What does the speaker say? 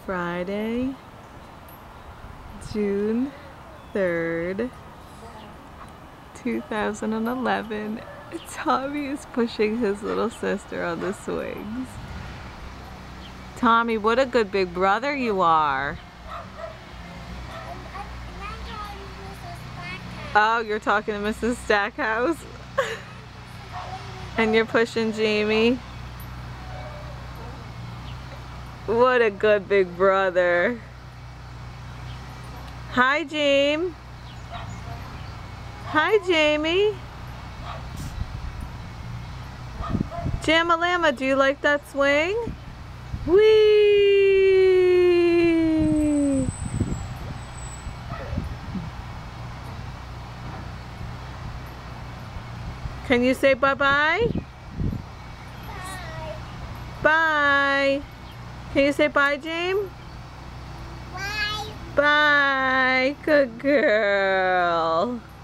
Friday, June 3rd, 2011. Tommy is pushing his little sister on the swings. Tommy, what a good big brother you are. Oh, you're talking to Mrs. Stackhouse? And you're pushing Jamie? What a good big brother. Hi, Jamie. Hi, Jamie. Jamalama, do you like that swing? Whee! Can you say bye-bye? Bye. Bye. Can you say bye, James? Bye. Bye. Good girl.